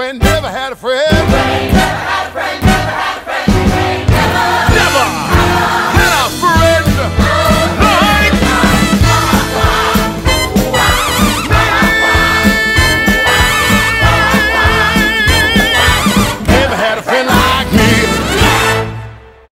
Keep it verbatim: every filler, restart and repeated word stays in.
friend, never had a friend. You ain't never had a friend, never had a friend. You ain't never, Never had a friend like Never had a friend like